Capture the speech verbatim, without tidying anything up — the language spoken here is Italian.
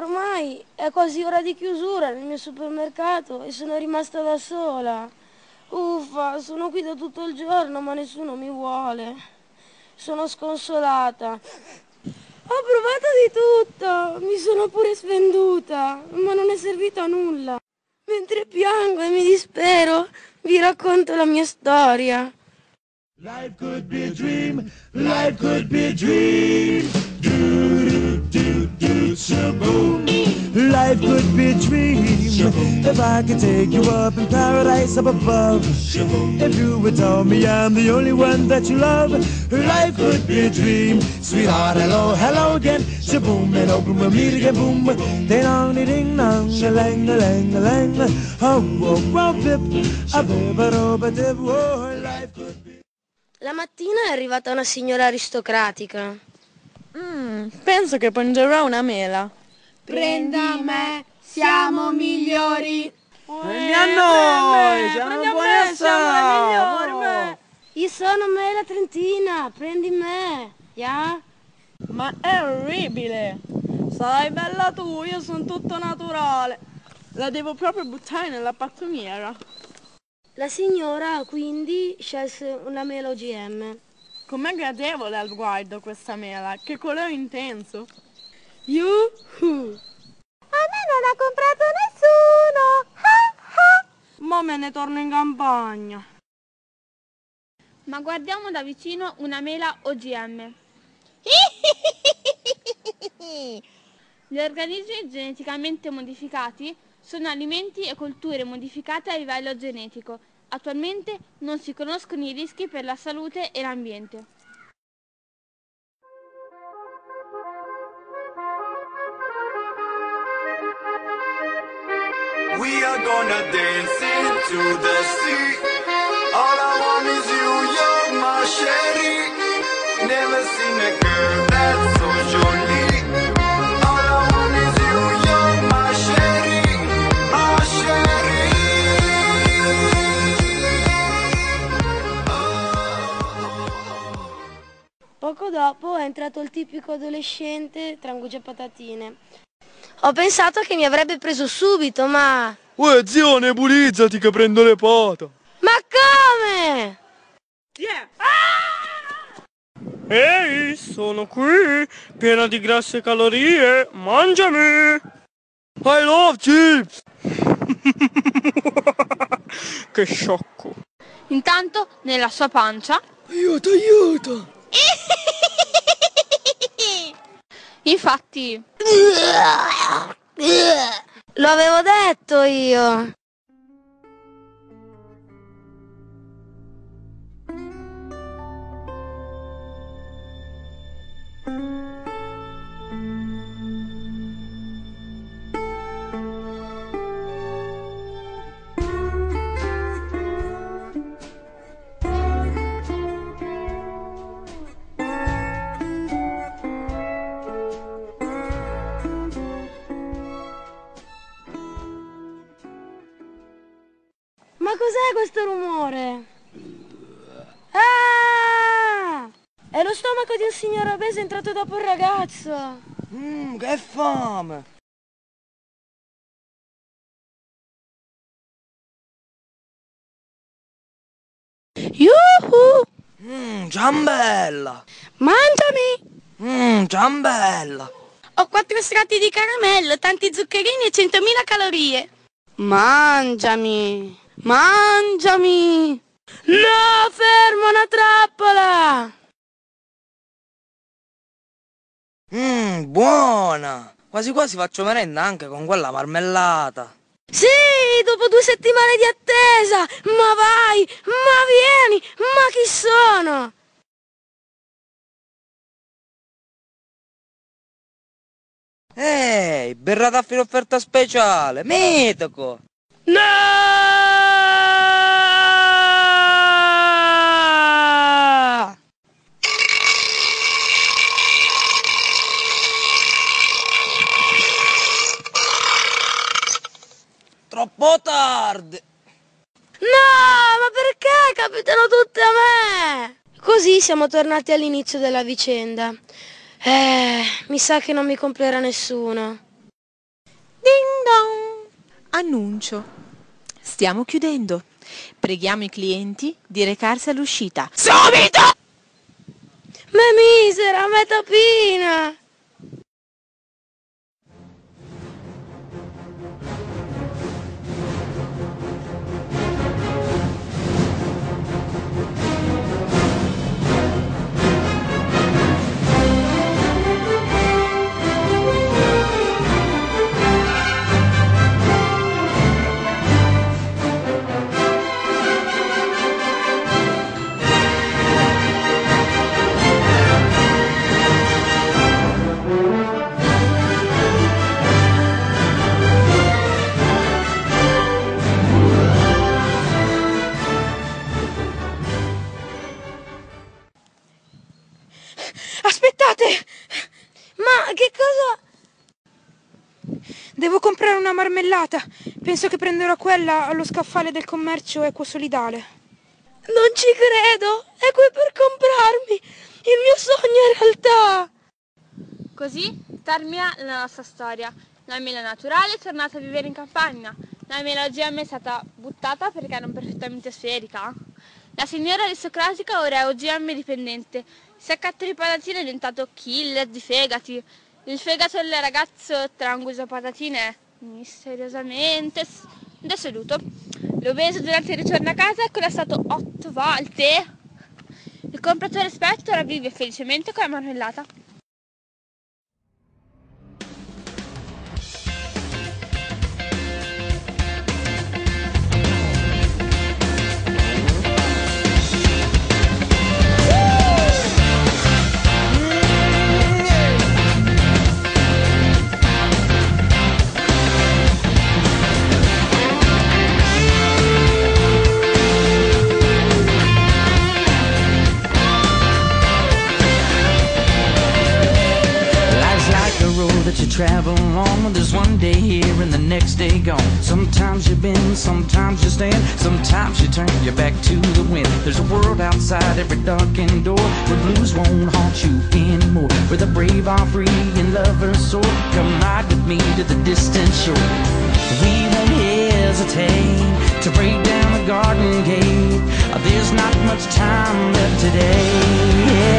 ormai è quasi ora di chiusura nel mio supermercato e sono rimasta da sola. Uffa, sono qui da tutto il giorno ma nessuno mi vuole. Sono sconsolata. Ho provato di tutto, mi sono pure svenduta, ma non è servito a nulla. Mentre piango e mi dispero, vi racconto la mia storia. Life could be a dream, life could be a dream. Do, do, do, do, shaboom. Life could be a dream if I could take you up in paradise up above. If you would tell me I'm the only one that you love. Life could be a dream, sweetheart. Hello, hello again. Shaboom and open with me to get boom. Ding dong, ding dong, a lang, a lang, a lang. Oh, oh, oh, bip, a bip, a rob, a dip. Oh, life could be. La mattina è arrivata una signora aristocratica. Mm, penso che prenderò una mela. Prenda me, siamo migliori. Prendi a noi, siamo buoni assai. Io sono me la trentina, prendi me, ya? Ma è orribile. Sarai bella tu, io sono tutto naturale. La devo proprio buttare nella pattumiera. La signora quindi scelse una mela O G M. Com'è gradevole al guardo questa mela, che colore intenso. Yuhu! A me non ha comprato nessuno! Ah, ah. Ma me ne torno in campagna. Ma guardiamo da vicino una mela O G M. Gli organismi geneticamente modificati sono alimenti e colture modificate a livello genetico. Attualmente non si conoscono i rischi per la salute e l'ambiente. We are gonna dance into the sea. All I want is you, you're my sherry. Never seen a girl that's so jolly. All I want is you, you're my sherry, my sherry. Poco dopo è entrato il tipico adolescente trangugia patatine. Ho pensato che mi avrebbe preso subito, ma... Uè, zio, nebulizzati che prendo le pato. Ma come? Yeah. Ah! Ehi, sono qui, piena di grasse calorie, mangiami! I love chips! Che sciocco! Intanto, nella sua pancia... Aiuto, aiuto! Infatti... Lo avevo detto io! Ma cos'è questo rumore? Ah! È lo stomaco di un signore obeso entrato dopo il ragazzo. Mmm, che fame! Yuhu! Mmm, ciambella! Mangiami! Mmm, ciambella! Ho quattro strati di caramello, tanti zuccherini e centomila calorie. Mangiami! Mangiami! No, fermo, una trappola! Mmm, buona! Quasi quasi faccio merenda anche con quella marmellata. Sì, dopo due settimane di attesa! Ma vai! Ma vieni! Ma chi sono? Ehi, berrata a offerta speciale, mitico! No! Troppo tardi! No, ma perché capitano tutte a me? Così siamo tornati all'inizio della vicenda. Eh, mi sa che non mi comprerà nessuno. Ding dong. Annuncio. Stiamo chiudendo. Preghiamo i clienti di recarsi all'uscita. Subito! Ma misera, ma tapina! Aspettate! Ma che cosa? Devo comprare una marmellata. Penso che prenderò quella allo scaffale del commercio equosolidale. Non ci credo! È qui per comprarmi! Il mio sogno è realtà! Così termina la nostra storia. La mela naturale è tornata a vivere in campagna. La mela O G M è stata buttata perché era perfettamente sferica. La signora aristocratica ora è O G M dipendente. Si accatta di patatine è diventato killer di fegati. Il fegato del ragazzo tranguso patatine è misteriosamente deceduto. L'obeso durante il ritorno a casa è collastato otto volte. Il compratore esperto ora vive felicemente con la marmellata. That you travel along, there's one day here and the next day gone. Sometimes you bend, sometimes you stand, sometimes you turn your back to the wind. There's a world outside every darkened door where blues won't haunt you anymore, where the brave are free and lovers soar. Come ride with me to the distant shore. We won't hesitate to break down the garden gate. There's not much time left today.